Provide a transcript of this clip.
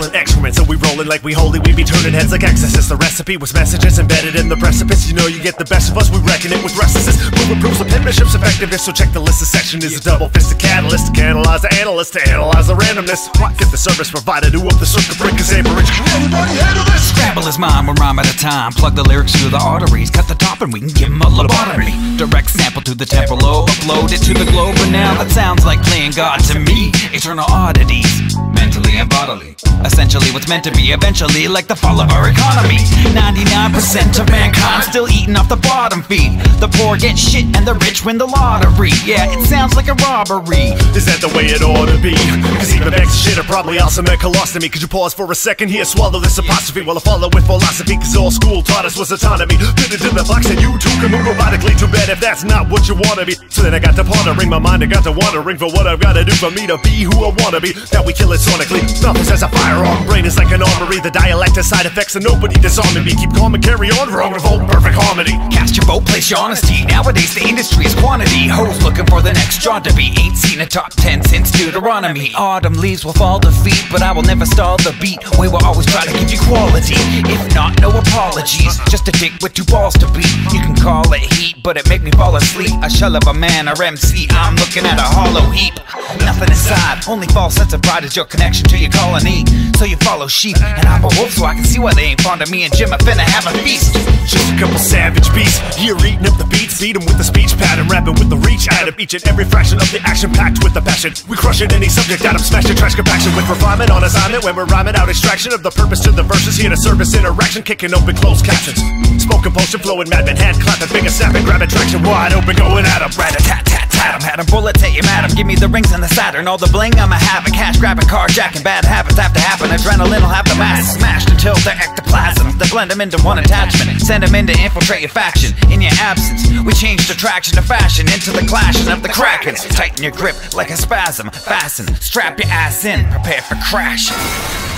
excellent excrement. So we rollin' like we holy, we be turning heads like exorcists. The recipe was messages embedded in the precipice. You know you get the best of us, we reckon it with restlessness. Proven proofs of penmanship's effectiveness, so check the list. The section is a double-fisted catalyst to analyze the analyst, to analyze the randomness. Get the service provider to up the circuit breaker's amperage. Everybody handle this! Scrabble is mine, one rhyme at a time. Plug the lyrics through the arteries, cut the top and we can give 'em a lobotomy. Direct sample to the temporal lobe, upload it to the globe, and now that sounds like playing God to me. Eternal oddities, mentally and bodily. Essentially what's meant to be eventually like the fall of our economy. 99% of mankind still eating off the bottom feed. The poor get shit and the rich win the lottery. Yeah, it sounds like a robbery. Is that the way it ought to be? Cause even bags of shit are probably awesome and colostomy. Could you pause for a second here, swallow this apostrophe while I follow with philosophy? Cause all school taught us was autonomy. Fit it in the box and you too can move robotically. Too bad if that's not what you wanna be. So then I got to pondering my mind, I got to wondering for what I've gotta do for me to be who I wanna be. Now we kill it sonically. Mouth is as a firearm, brain is like an armory. The dialect has side effects and nobody disarming me. Keep calm and carry on, wrong revolt, perfect harmony. Cast your vote, place your honesty. Nowadays the industry is quantity. Hoes looking for the next John to be. Ain't seen a top 10 since Deuteronomy. Autumn leaves will fall defeat, but I will never stall the beat. We will always try to give you quality. If not, no apologies. Just a dick with two balls to beat. You can call it heat, but it make me fall asleep. A shell of a man or MC, I'm looking at a hollow heap. Nothing inside, only false sense of pride is your connection to your colony. So you follow sheep, and I'm a wolf, so I can see why they ain't fond of me and Jima finna have a feast. Just a couple savage beasts, here eating up the beats. Beat 'em with the speech pattern, rapping with the reach out of each and every fraction of the action, packed with the passion. We crushing any subject out of smashing trash compaction with refinement on assignment. When we're rhyming out extraction of the purpose to the verses, here to service interaction, kicking open closed captions. Spoken potion flowing, madman hand clapping, finger snapping, grabbing traction, wide open, going at 'em. Rat-a-tat-tat-tat 'em, had 'em, bullet at you, madam. Give me the rings and the Saturn, all the bling I'ma have. Cash grabbing, carjacking, bad habits have to happen. Adrenaline will have the mass smashed until they're ectoplasm. They blend them into one attachment, send them in to infiltrate your faction. In your absence, we changed attraction to fashion, into the clashing of the kraken. Tighten your grip like a spasm, fasten, strap your ass in, prepare for crashing.